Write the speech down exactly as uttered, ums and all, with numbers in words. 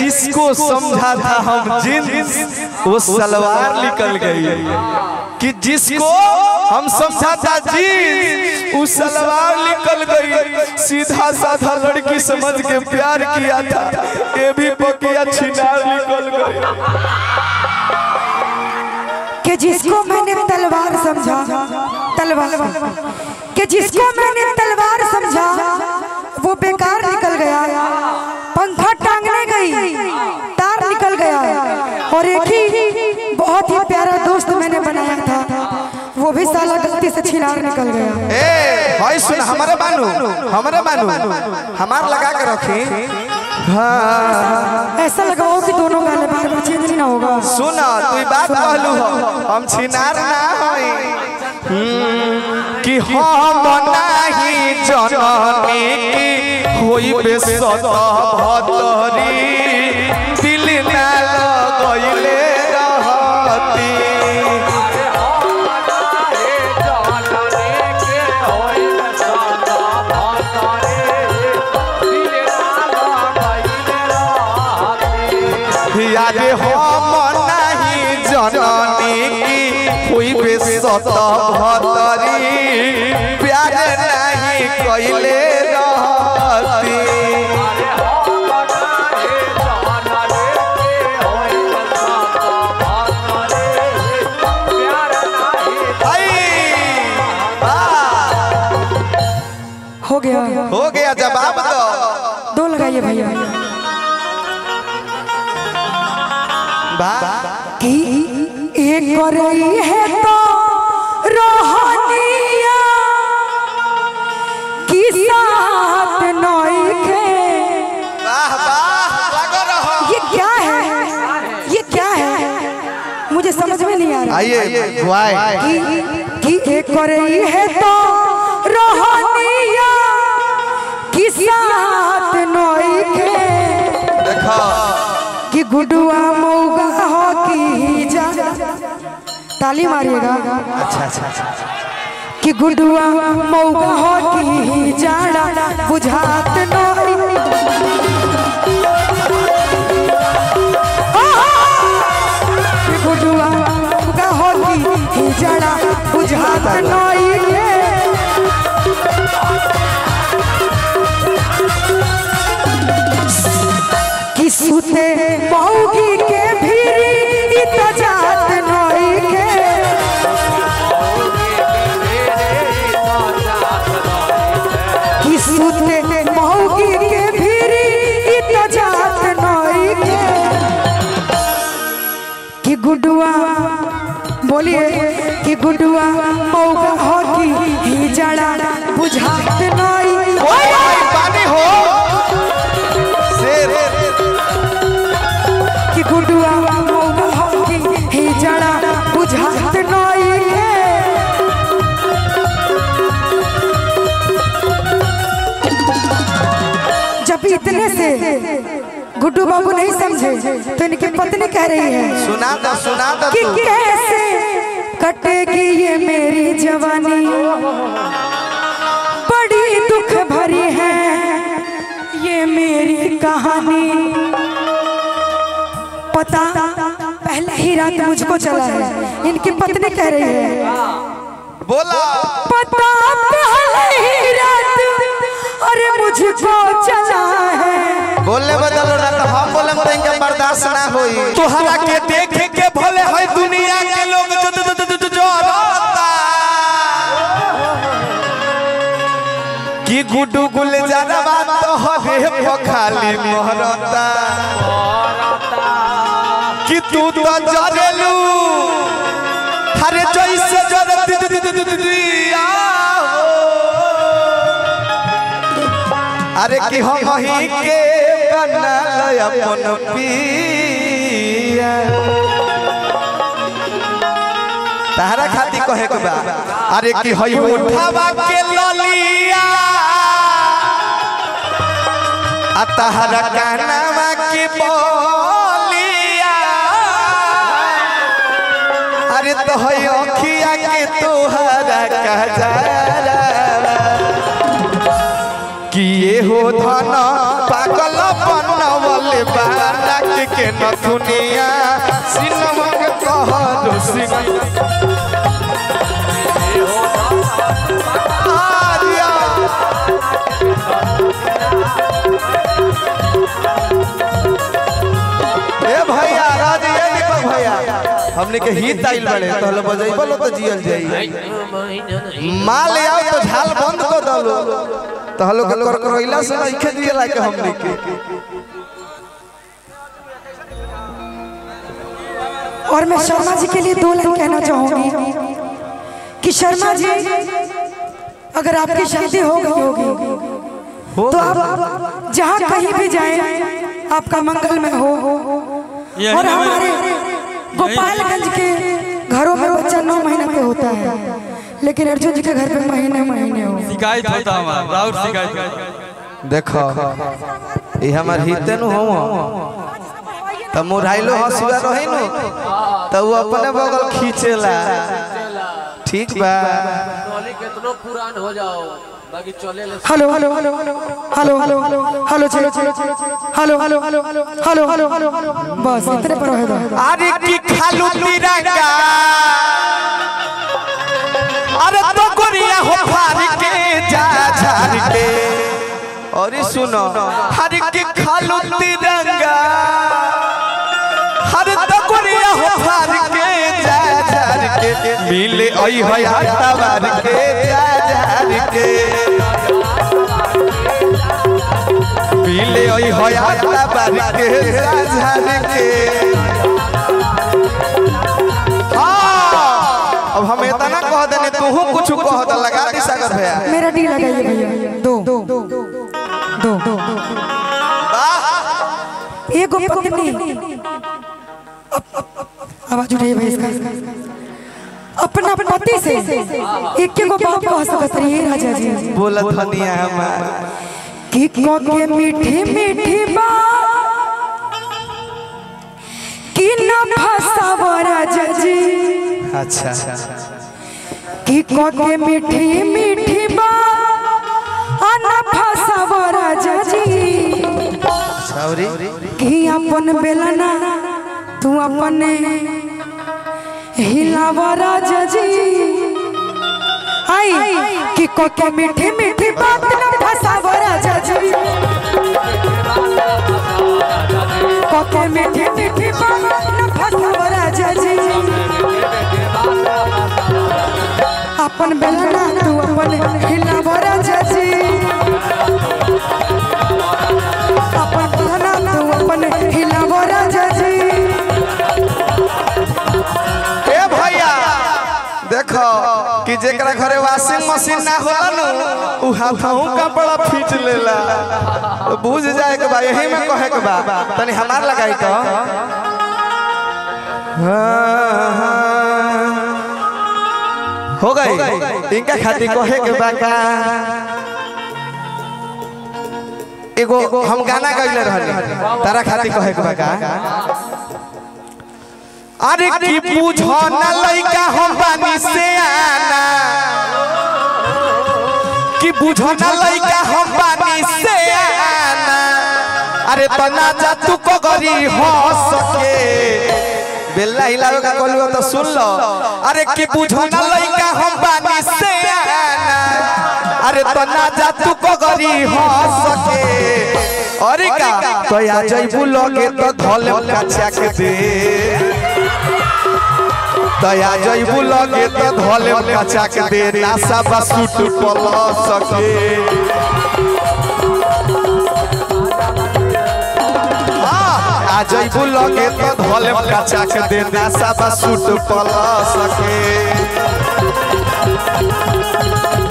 जिसको समझा था हम जींस वो सलवार निकल गई, कि जिसको हम समझा था जींस वो सलवार निकल गई। सीधा साधा लड़की समझ के प्यार किया था, ये भी पकिया छिनार निकल गई। कि जिसको मैंने तलवार समझा, तलवार कि जिसको मैंने तलवार समझा वो बेकार निकल गया। पंखा टांगने गई तार निकल गया, और एक ही बहुत ही प्यारा दोस्त मैंने बनाया था वो भी साला गलती से छिनार निकल गया। ए भाई सुन, हमारे बानू हमारे बानू हमार लगा के रखी। हाँ ऐसा लगाओ कि दोनों गाले बार बार चेंज नहीं ना होगा। सुना तू बात कहलू हो, हम छिनार ना होई कि हम नहीं जननी की होई बेसत भतरी दिल ना लगइले रहती। याद हम नहीं जननी की हुई बेसत भतरी प्यार नहीं कइले रहती। हो गया हो गया, जवाब दो। दो लगाइए भैया। कि एक रही है तो रोहनिया की साथ नई के। वाह वाह लगो रहो। ये क्या है, ये क्या है, मुझे समझ में नहीं आ रहा। आइए कि, कि एक रही है तो रोहनिया की साथ नई के। देखो कि गुडुआ मौगा हो की जा, ताली मारिएगा। अच्छा अच्छा अच्छा। कि गुडुआ मौगा हो की जाड़ा बुझात नई। कि गुडुआ मौगा हो की जाड़ा बुझात नई। कि सुते मौगी के भीरी इतजात नई के। कि सुते मौगी के भीरी इतजात नई के। कि गुडुआ बोलिए कि गुडुआ मौगा हो की जड़ा बुझात नई। पानी हो कि गुडुआ मौगा हो की जड़ा बुझात नई के। जब इतने से गुड्डू बाबू नहीं समझे तो इनकी पत्नी कह रही है, सुना दो सुना दो कि कैसे कटेगी ये मेरी जवानी, बड़ी दुख भरी है ये मेरी कहानी। पता पहले ही रात मुझको चला है, इनकी पत्नी कह रही है। बोला पता पहले ही रात अरे मुझको चला है। बोलने बदलो ना तो हम बोले तो इनका बर्दाश्त ना होई। तुहरा के देखे के भले है दुनिया के लोग जो जो जो जो जो रोता कि गुड्डू गुलजारवा तो हरे पखाली मोहरता कि तू तो जरेलू हरे जैसे जरती दिया। अरे कि हम ही के बना अपन पिया तारा खाती कहे के बा। अरे कि हई उठावा के ललिया आ तारा कानावा के बोलिया। अरे तो हई अखिया के तोहरा कजरा कि ये हो धन पागल बनवल बारा नथुनिया सिनमा के कह जो सिंह ए भैया राज ये दीपक भैया हमने के हित आइल बड़े तो हलो बजाइबो तो जियल जाई माल आओ तो झाल बंद कर दलो तो हलो के कर करइला से इखे दिएला के हमने के और मैं शर्मा जी के लिए दो लाइन कहना चाहूंगी कि शर्मा जी अगर आपकी शादी हो गई होगी तो आप जहाँ कहीं भी जाएं आपका मंगल में हो और हमारे गोपालगंज के घरों में बच्चा नौ महीना पे होता है लेकिन अर्जुन जी के घर पे महीने महीने हो शिकायत होता हमारा राउर शिकायत देखो ये हमार हिते नु हो त मोराइलो हसुआ रही नु त वो अपने बगल खींचेला ठीक बा टोली कितनो पुरान हो जाओ बाकी चले ले hello hello hello hello hello hello चलो चलो hello hello hello hello hello hello बस इतने पर है अरे की खालू तिरंगा अरे तो गोरिया हो फार के जा झार के और सुनो हर की खालू तिरंगा हर तो गोरिया हो फार के जा झार के मिले आई है हटावार के जा झार के मिले आई है हटावार के जा झार के अब हम इतना कह देने तू कुछ कह द लगा दी सागर भैया मेरा डी लगाइए भैया दो दो दो दो एक पत्नी आवाज उठाइए भाई इसका अपना पति से एक के को बात कह सकत रही है राजा जी बोलत हनिया हमार कि को के मीठी मीठी बात कि न फसाव राजा जी अच्छा कि को के मीठी मीठी बात न फसाव राजा जी सॉरी कि अपन बेलना तू अपने हिलाव राजा जी आई कि को के मीठी मीठी बात न फसाव राजा जी को के मीठी मीठी बात न फसाव राजा जी अपन बेलना तू अपन हिलाव राजा जी अपन बेलना तू अपन हिलाव राजा जी ए भैया देखो कि जेकरा घरे वॉशिंग मशीन ना होला नु उ हाथों कपड़ा खींच लेला तो बुझ जाए के बा यही में कहे के बा तनी हमार लगाई तो हो गई इनका खातिर कहे के बा का एगो हम गाना गइले रहनी तारा खातिर कहे के बा का अरे की पूछो ना लइका हम बानी से आना कि बुझो ना लइका हम बानी से आना अरे तना जा तू को गरी हो सके बेल्ला हिलावे का कहलू तो सुन लो अरे की बुझो ना लइका हम बानी से आना अरे तना जा तू को गरी हो सके अरे का तो आ जइबू लगे तो धोले काचा के दे दया जइबू लगे तो धोले कचा के दे नासा बसूट पल सके आ जइबू लगे तो धोले कचा के दे नासा बसूट पल सके